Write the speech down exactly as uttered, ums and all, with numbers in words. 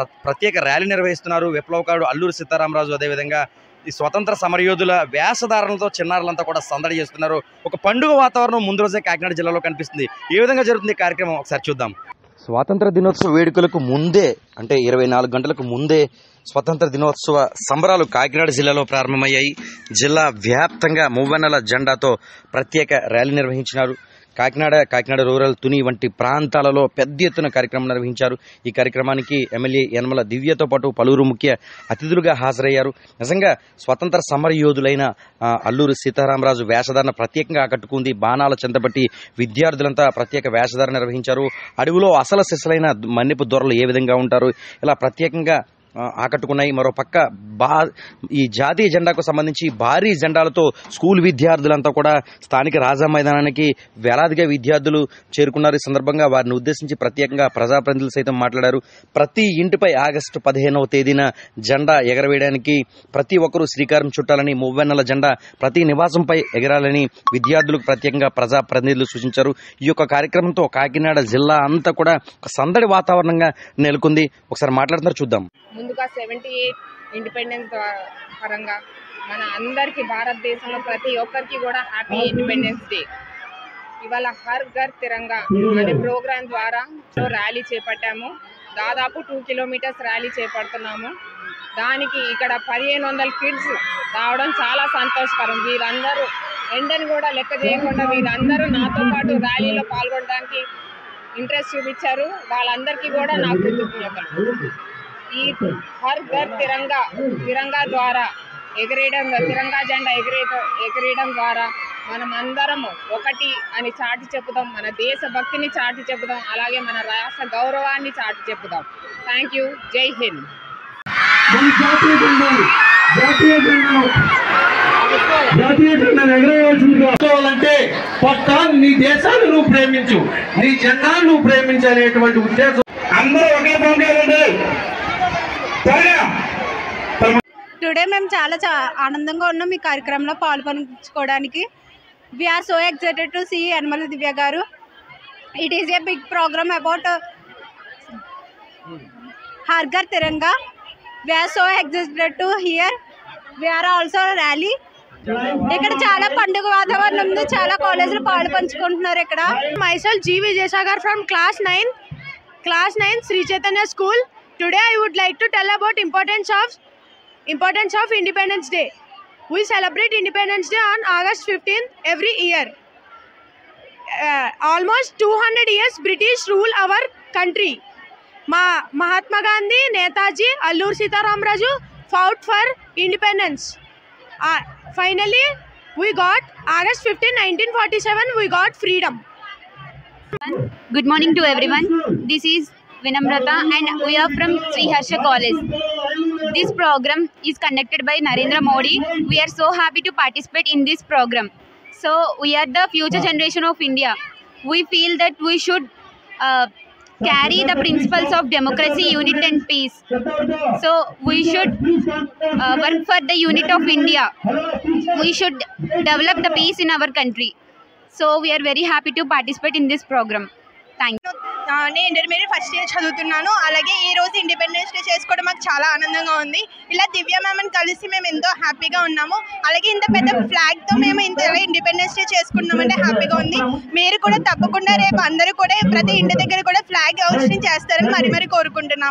ప్రత్యేక ర్యాలీ నిర్వహిస్తున్నారు. విప్లవకారుడు అల్లూరి సీతారామరాజు అదేవిధంగా ఈ స్వతంత్ర సమరయోధుల వేషధారణలతో చిన్నారులంతా కూడా సందడి చేస్తున్నారు. ఒక పండుగ వాతావరణం ముందు రోజే కాకినాడ జిల్లాలో కనిపిస్తుంది. ఏ విధంగా జరుగుతుంది కార్యక్రమం ఒకసారి చూద్దాం. స్వాతంత్ర దినోత్సవ వేడుకలకు ముందే అంటే ఇరవై నాలుగు గంటలకు ముందే స్వతంత్ర దినోత్సవ సంబరాలు కాకినాడ జిల్లాలో ప్రారంభమయ్యాయి. జిల్లా వ్యాప్తంగా మువ్వన్నెల జెండాతో ప్రత్యేక ర్యాలీ నిర్వహించినారు. కాకినాడ కాకినాడ రూరల్ తుని వంటి ప్రాంతాలలో పెద్ద ఎత్తున కార్యక్రమం నిర్వహించారు. ఈ కార్యక్రమానికి ఎమ్మెల్యే యనమల దివ్యతో పాటు పలువురు ముఖ్య అతిథులుగా హాజరయ్యారు. నిజంగా స్వతంత్ర సమరయోధులైన అల్లూరి సీతారామరాజు వేషధారణ ప్రత్యేకంగా ఆకట్టుకుంది. బాణాల చెంతబట్టి విద్యార్థులంతా ప్రత్యేక వేషధారణ నిర్వహించారు. అడవిలో అసలు సిసలైన మన్నిపు దొరలు ఏ విధంగా ఉంటారు ఇలా ప్రత్యేకంగా ఆకట్టుకున్నాయి. మరో పక్క బా ఈ జాతీయ జెండాకు సంబంధించి భారీ జెండాలతో స్కూల్ విద్యార్థులంతా కూడా స్థానిక రాజా మైదానానికి వేలాదిగా విద్యార్థులు చేరుకున్నారు. ఈ సందర్భంగా వారిని ఉద్దేశించి ప్రత్యేకంగా ప్రజాప్రతినిధులు సైతం మాట్లాడారు. ప్రతి ఇంటిపై ఆగస్టు పదిహేనవ తేదీన జెండా ఎగరవేయడానికి ప్రతి ఒక్కరూ శ్రీకారం చుట్టాలని, మువ్వెన్నెల జెండా ప్రతి నివాసంపై ఎగరాలని విద్యార్థులకు ప్రత్యేకంగా ప్రజాప్రతినిధులు సూచించారు. ఈ యొక్క కార్యక్రమంతో కాకినాడ జిల్లా అంతా కూడా ఒక సందడి వాతావరణంగా నెలకొంది. ఒకసారి మాట్లాడుతున్నారు చూద్దాం. ముందుగా సెవెంటీ ఎయిట్ ఇండిపెండెన్స్ పరంగా మన అందరికీ భారతదేశంలో ప్రతి ఒక్కరికి కూడా హ్యాపీ ఇండిపెండెన్స్ డే. ఇవాళ హర్ ఘర్ తిరంగా అనే ప్రోగ్రాం ద్వారా ర్యాలీ చేపట్టాము. దాదాపు టూ కిలోమీటర్స్ ర్యాలీ చేపడుతున్నాము. దానికి ఇక్కడ పదిహేను వందల కిడ్స్ రావడం చాలా సంతోషకరం. వీరందరూ ఎండని కూడా లెక్క చేయకుండా వీరందరూ నాతో పాటు ర్యాలీలో పాల్గొనడానికి ఇంట్రెస్ట్ చూపించారు. వాళ్ళందరికీ కూడా నా కృతజ్ఞతలు. ఈ హర్ ఘర్ తిరంగా తిరంగా ద్వారా ఎగరేయడం తిరంగా జెండా ఎగరే ఎగరేయడం ద్వారా మనం అందరము ఒకటి అని చాటి చెప్పుదాం. మన దేశభక్తిని చాటి చెప్పుదాం. అలాగే మన రాష్ట్ర గౌరవాన్ని చాటి చెప్పుదాం. Thank you. జై హింద్. జాతీయ జెండాను ఎగరేయాల్సిందిగా పక్కా నీ దేశాన్ని నువ్వు ప్రేమించు, నీ జెండాను నువ్వు ప్రేమించనేటువంటి ఉద్దేశం అందరూ ఒకే పంపేదండి. టుడే మేము చాలా ఆనందంగా ఉన్నాం ఈ కార్యక్రమంలో పాల్పంచుకోవడానికి. We're so excited to see Yanamala Divya garu. It is a big program about Har Ghar Tiranga. We're so excited to hear. We're also rally. ఇక్కడ చాలా పండుగ వాతావరణం ఉంది. చాలా కాలేజీలు పాలు పంచుకుంటున్నారు ఇక్కడ. Myself G Vijayasagar from class nine class nine Shri Chaitanya school. Today I would like to tell about importance of importance of Independence Day. We celebrate Independence Day on August fifteenth every year. Uh, almost two hundred years British rule our country. Ma Mahatma Gandhi, Netaji, Alluri Sitaramraju fought for independence. Uh, finally, we got August fifteenth, nineteen forty-seven. We got freedom. Good morning to everyone. This is Vinamrata and we are from Sri Harsha College. This program is conducted by Narendra Modi. We are so happy to participate in this program. So we are the future generation of India. We feel that we should uh, carry the principles of democracy, unity and peace. So we should uh, work for the unity of India. We should develop the peace in our country. So we are very happy to participate in this program. Thank you. నేను intermediate first year చదువుతున్నాను. అలాగే ఈ రోజు independence day చేసుకోవడం మాకు చాలా ఆనందంగా ఉంది. ఇలా దివ్య మ్యామ్ని కలిసి మేము ఎంతో హ్యాపీగా ఉన్నాము. అలాగే ఇంత పెద్ద ఫ్లాగ్తో మేము ఇంత ఇండిపెండెన్స్ డే చేసుకున్నామంటే హ్యాపీగా ఉంది. మీరు కూడా తప్పకుండా రేపు అందరూ కూడా ప్రతి ఇంటి దగ్గర కూడా ఫ్లాగ్ హౌస్ని చేస్తారని మరి మరి కోరుకుంటున్నాము.